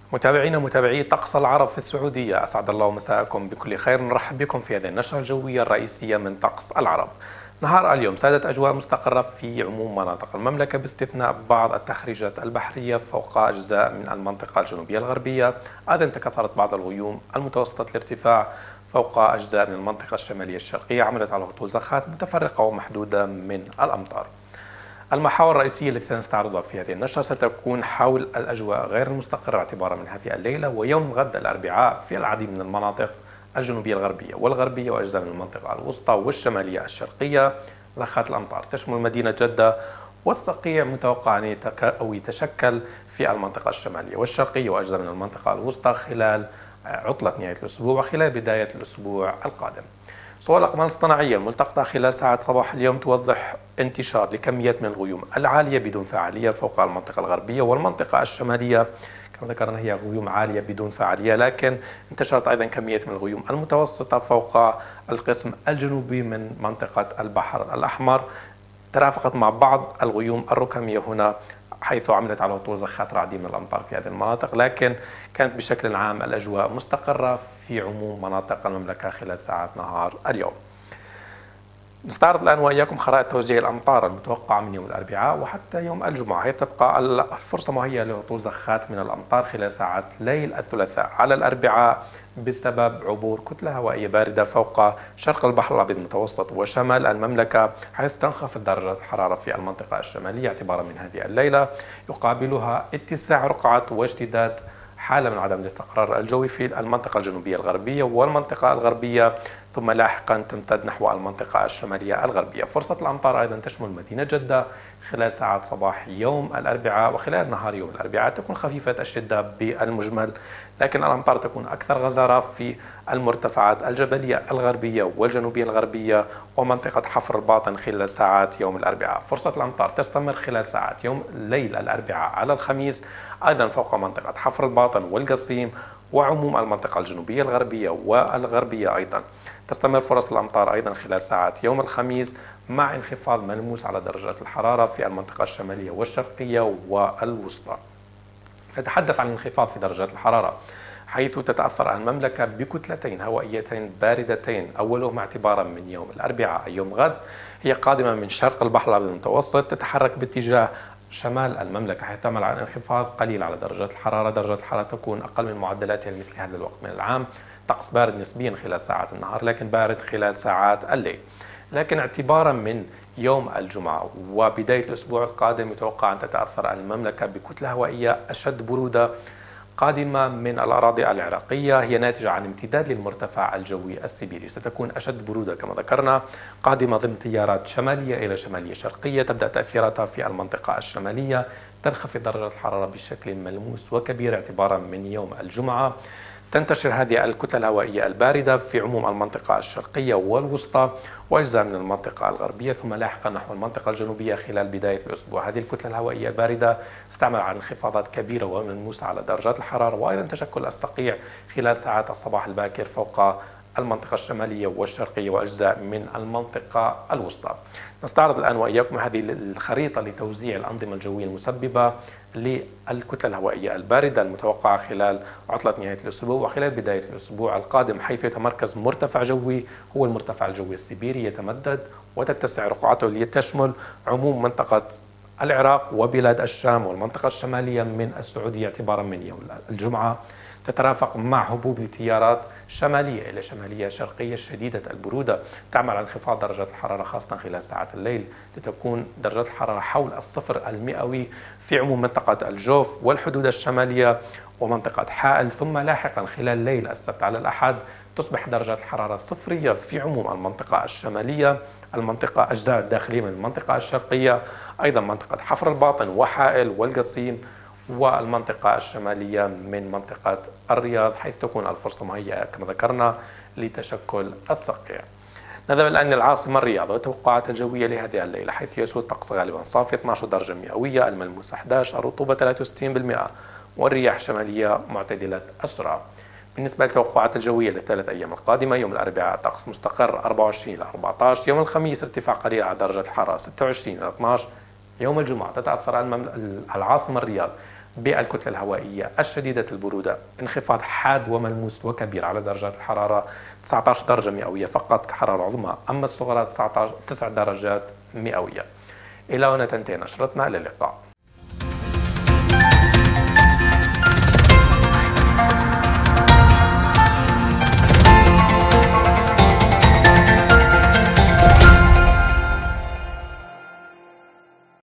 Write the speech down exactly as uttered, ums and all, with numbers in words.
متابعينا متابعي طقس العرب في السعودية، أسعد الله مساءكم بكل خير. نرحب بكم في هذه النشرة الجوية الرئيسية من طقس العرب. نهار اليوم سادت أجواء مستقرة في عموم مناطق المملكة باستثناء بعض التخريجات البحرية فوق أجزاء من المنطقة الجنوبية الغربية. أيضا تكاثرت بعض الغيوم المتوسطة الارتفاع فوق أجزاء من المنطقة الشمالية الشرقية، عملت على هطول زخات متفرقة ومحدودة من الأمطار. المحاور الرئيسية التي سنستعرضها في هذه النشرة ستكون حول الأجواء غير المستقرة اعتبارا من هذه الليلة ويوم غد الأربعاء في العديد من المناطق الجنوبية الغربية والغربية وأجزاء من المنطقة الوسطى والشمالية الشرقية. زخات الأمطار تشمل مدينة جدة والصقيع، متوقع أن أو يتشكل في المنطقة الشمالية والشرقية وأجزاء من المنطقة الوسطى خلال عطلة نهاية الأسبوع وخلال بداية الأسبوع القادم. صور الأقمار الاصطناعية الملتقطة خلال ساعات صباح اليوم توضح انتشار لكميات من الغيوم العالية بدون فعالية فوق المنطقة الغربية والمنطقة الشمالية. كما ذكرنا هي غيوم عالية بدون فعالية، لكن انتشرت أيضا كميات من الغيوم المتوسطة فوق القسم الجنوبي من منطقة البحر الأحمر، ترافقت مع بعض الغيوم الركامية هنا حيث عملت على هطول زخات رعدية من الأمطار في هذه المناطق، لكن كانت بشكل عام الأجواء مستقرة في عموم مناطق المملكة خلال ساعات نهار اليوم. نستعرض الآن وإياكم خرائط توزيع الأمطار المتوقعة من يوم الأربعاء وحتى يوم الجمعة. هي تبقى الفرصة مهيئة لهطول زخات من الأمطار خلال ساعات ليل الثلاثاء على الأربعاء بسبب عبور كتلة هوائية باردة فوق شرق البحر الأبيض المتوسط وشمال المملكة، حيث تنخفض درجات الحرارة في المنطقة الشمالية اعتبارا من هذه الليلة، يقابلها اتساع رقعة واشتداد حالة من عدم الاستقرار الجوي في المنطقة الجنوبية الغربية والمنطقة الغربية، ثم لاحقا تمتد نحو المنطقة الشمالية الغربية. فرصة الأمطار أيضا تشمل مدينة جدة خلال ساعات صباح يوم الأربعاء وخلال نهار يوم الأربعاء تكون خفيفة الشدة بالمجمل، لكن الأمطار تكون أكثر غزارة في المرتفعات الجبلية الغربية والجنوبية الغربية ومنطقة حفر الباطن خلال ساعات يوم الأربعاء. فرصة الأمطار تستمر خلال ساعات يوم ليل الأربعاء على الخميس أيضا فوق منطقة حفر الباطن والقصيم وعموم المنطقة الجنوبية الغربية والغربية. أيضا تستمر فرص الأمطار أيضا خلال ساعات يوم الخميس مع انخفاض ملموس على درجات الحرارة في المنطقة الشمالية والشرقية والوسطى. نتحدث عن الانخفاض في درجات الحرارة حيث تتأثر المملكة بكتلتين هوائيتين باردتين، أولهما اعتبارا من يوم الأربعاء يوم غد هي قادمة من شرق البحر الأبيض المتوسط، تتحرك باتجاه شمال المملكة حيث تعمل على انخفاض قليل على درجات الحرارة. درجات الحرارة تكون أقل من معدلاتها لمثل هذا الوقت من العام، طقس بارد نسبيا خلال ساعات النهار لكن بارد خلال ساعات الليل. لكن اعتبارا من يوم الجمعة وبداية الأسبوع القادم يتوقع أن تتأثر المملكة بكتلة هوائية أشد برودة قادمة من الأراضي العراقية، هي ناتجة عن امتداد للمرتفع الجوي السيبيري، ستكون أشد برودة كما ذكرنا قادمة ضمن تيارات شمالية إلى شمالية شرقية تبدأ تأثيراتها في المنطقة الشمالية، تنخفض درجة الحرارة بشكل ملموس وكبير اعتبارا من يوم الجمعة. تنتشر هذه الكتلة الهوائية الباردة في عموم المنطقة الشرقية والوسطى وأجزاء من المنطقة الغربية ثم لاحقا نحو المنطقة الجنوبية خلال بداية الأسبوع. هذه الكتلة الهوائية الباردة تستعمل على انخفاضات كبيرة وملموسة على درجات الحرارة وأيضا تشكل الصقيع خلال ساعات الصباح الباكر فوق المنطقة الشمالية والشرقية وأجزاء من المنطقة الوسطى. نستعرض الآن وإياكم هذه الخريطة لتوزيع الأنظمة الجوية المسببة للكتلة الهوائية الباردة المتوقعة خلال عطلة نهاية الأسبوع وخلال بداية الأسبوع القادم، حيث يتمركز مرتفع جوي هو المرتفع الجوي السيبيري يتمدد وتتسع رقعته لتشمل عموم منطقة العراق وبلاد الشام والمنطقة الشمالية من السعودية اعتبارا من يوم الجمعة، تترافق مع هبوب لتيارات شمالية إلى شمالية شرقية شديدة البرودة تعمل على انخفاض درجات الحرارة خاصة خلال ساعات الليل، لتكون درجات الحرارة حول الصفر المئوي في عموم منطقة الجوف والحدود الشمالية ومنطقة حائل، ثم لاحقا خلال ليل السبت على الأحد تصبح درجات الحرارة صفرية في عموم المنطقة الشمالية، المنطقة أجزاء الداخلية من المنطقة الشرقية، أيضا منطقة حفر الباطن وحائل والقصيم والمنطقة الشمالية من منطقة الرياض، حيث تكون الفرصة مهيئة كما ذكرنا لتشكل الصقيع. نذهب الآن للعاصمة الرياض والتوقعات الجوية لهذه الليلة، حيث يسود الطقس غالبا صافي اثنعش درجة مئوية، الملموس أحد عشر، الرطوبة ثلاثة وستين بالمئة والرياح شمالية معتدلة السرعة. بالنسبة للتوقعات الجوية للثلاث أيام القادمة، يوم الأربعاء طقس مستقر أربعة وعشرين إلى أربعة عشر، يوم الخميس ارتفاع قليل على درجة الحرارة ستة وعشرين إلى اثنعش، يوم الجمعة تتأثر العاصمة الرياض بالكتلة الهوائية الشديدة البرودة، انخفاض حاد وملموس وكبير على درجات الحرارة تسعة عشر درجة مئوية فقط كحرارة عظمى، أما الصغرى تسعة درجات مئوية. إلى هنا تنتهي نشرتنا، إلى اللقاء.